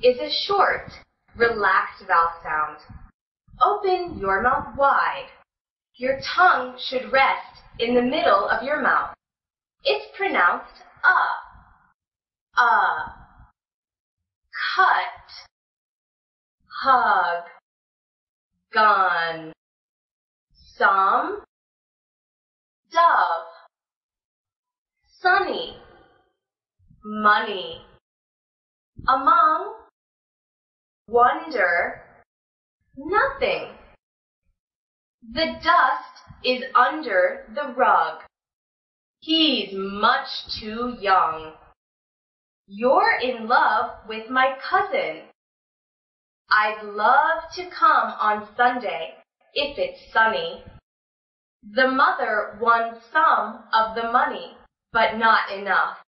is a short, relaxed vowel sound. Open your mouth wide. Your tongue should rest in the middle of your mouth. It's pronounced cut, hug, gun, some, dove, sunny, money, among, wonder, nothing. The dust is under the rug. He's much too young. You're in love with my cousin. I'd love to come on Sunday if it's sunny. The mother won some of the money, but not enough.